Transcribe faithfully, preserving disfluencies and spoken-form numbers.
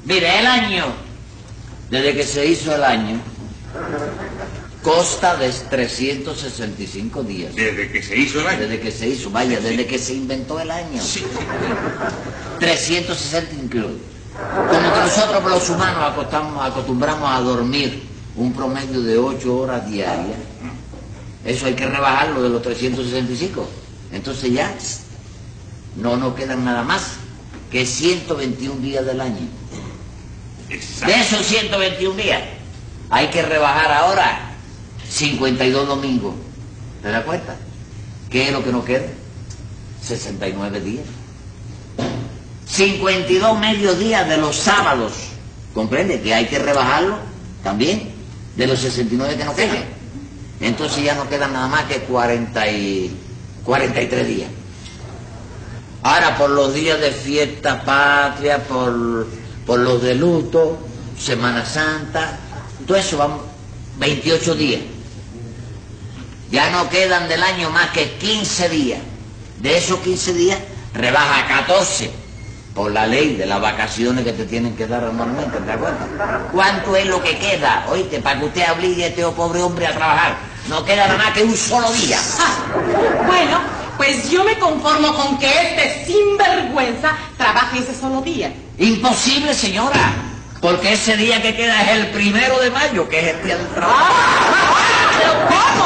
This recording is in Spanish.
Mire, el año, desde que se hizo el año, consta de trescientos sesenta y cinco días. Desde que se hizo el año. Desde que se hizo, vaya, desde que se inventó el año. Sí. trescientos sesenta incluidos. Como que nosotros los humanos acostamos, acostumbramos a dormir un promedio de ocho horas diarias, eso hay que rebajarlo de los trescientos sesenta y cinco. Entonces ya no nos quedan nada más que ciento veintiún días del año. Exacto. De esos ciento veintiún días hay que rebajar ahora cincuenta y dos domingos. ¿Te das cuenta? ¿Qué es lo que nos queda? sesenta y nueve días. cincuenta y dos mediodías de los sábados. ¿Comprende? Que hay que rebajarlo también de los sesenta y nueve que nos quedan. Entonces ya no quedan nada más que cuarenta y, cuarenta y tres días. Ahora, por los días de fiesta patria, por, por los de luto, Semana Santa, todo eso vamos, veintiocho días. Ya no quedan del año más que quince días. De esos quince días, rebaja a catorce por la ley de las vacaciones que te tienen que dar anualmente, ¿te acuerdas? ¿Cuánto es lo que queda? Oíste, para que usted obligue a este pobre hombre a trabajar. No queda nada más que un solo día. Ah, bueno, pues yo me conformo con que este sinvergüenza trabaje ese solo día. Imposible, señora, porque ese día que queda es el primero de mayo, que es el día del trabajo. ¡Ah! ¿Pero cómo?